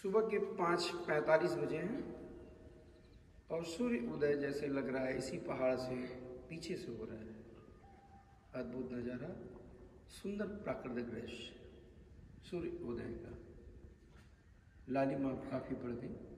सुबह के 5:45 बजे हैं और सूर्य उदय जैसे लग रहा है इसी पहाड़ से पीछे से हो रहा है। अद्भुत नज़ारा, सुंदर प्राकृतिक दृश्य सूर्य उदय का। लालिमा काफ़ी बढ़ गई।